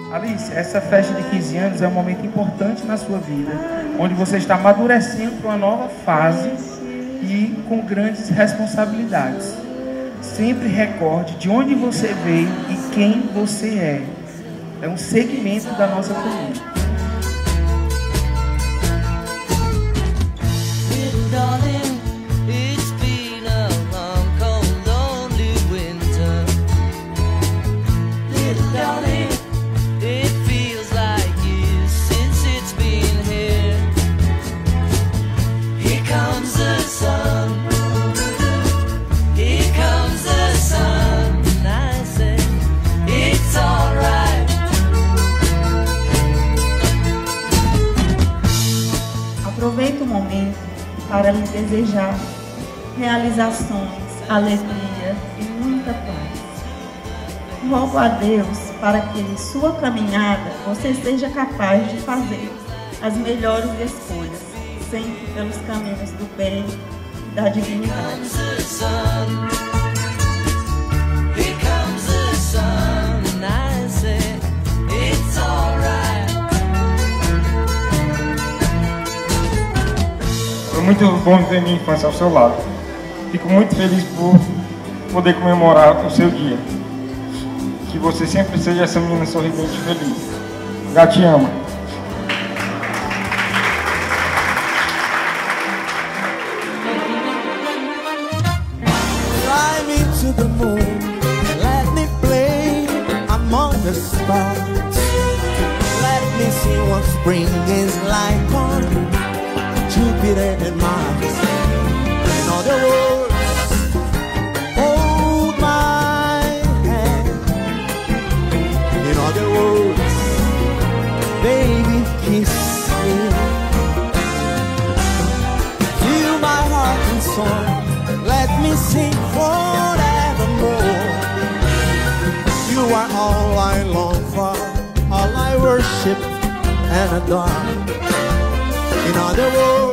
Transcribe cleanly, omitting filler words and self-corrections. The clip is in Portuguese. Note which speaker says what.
Speaker 1: Alice, essa festa de 15 anos é um momento importante na sua vida, onde você está amadurecendo para uma nova fase e com grandes responsabilidades. Sempre recorde de onde você veio e quem você é. É um segmento da nossa família.
Speaker 2: Aproveito o momento para lhe desejar realizações, alegria e muita paz. Rogo a Deus para que em sua caminhada você seja capaz de fazer as melhores escolhas, sempre pelos caminhos do bem e da dignidade.
Speaker 3: Foi muito bom viver minha infância ao seu lado. Fico muito feliz por poder comemorar o seu dia. Que você sempre seja essa menina sorridente e feliz. Já te amo.
Speaker 4: Fly me to the moon, let me play among the stars. Let me see what spring is like on Jupiter and Mars. In other words, hold my hand. In other words, baby, kiss me. Fill my heart and soul, let me sing forevermore. You are all I long for, all I worship and adore. In other words,